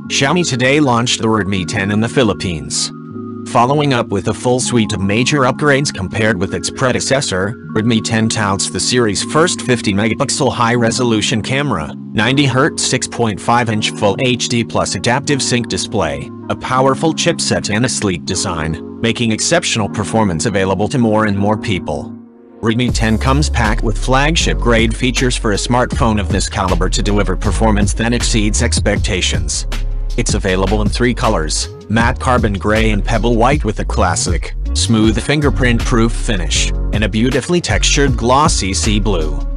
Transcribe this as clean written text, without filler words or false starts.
Xiaomi today launched the Redmi 10 in the Philippines. Following up with a full suite of major upgrades compared with its predecessor, Redmi 10 touts the series' first 50-megapixel high-resolution camera, 90Hz 6.5-inch Full HD Plus adaptive sync display, a powerful chipset and a sleek design, making exceptional performance available to more and more people. Redmi 10 comes packed with flagship-grade features for a smartphone of this caliber to deliver performance that exceeds expectations. It's available in 3 colors, matte carbon gray and pebble white with a classic, smooth fingerprint-proof finish, and a beautifully textured glossy sea blue.